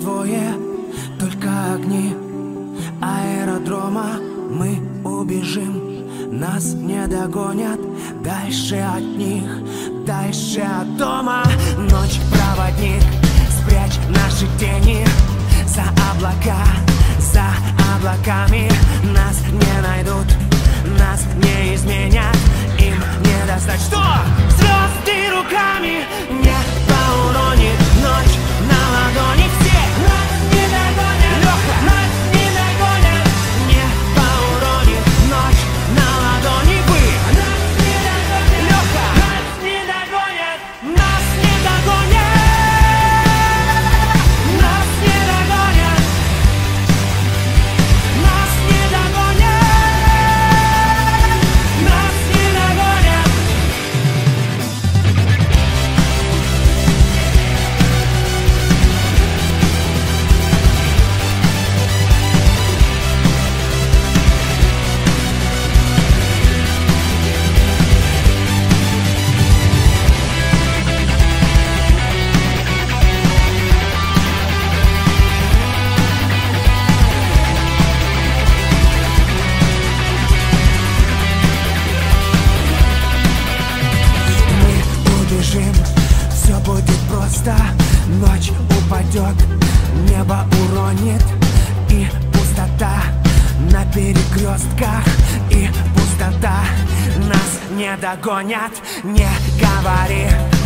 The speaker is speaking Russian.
двое, только огни аэродрома. Мы убежим, нас не догонят. Дальше от них, дальше от дома. Ночь, проводник, спрячь наши тени за облака, за облаками. Нас не найдут, нас не изменят, им не достать. Что? Звезды руками небо уронит, ночь на ладони. Все нас не догонят, Леха, нас не догонят. Небо уронит, ночь на ладони. Вы нас не догонят, Леха, нас не догонят, нас не догонят, нас не догонят, нас не догонят, нас не догонят. Все будет просто, ночь упадет, небо уронит, и пустота на перекрестках, и пустота. Нас не догонят, не говори.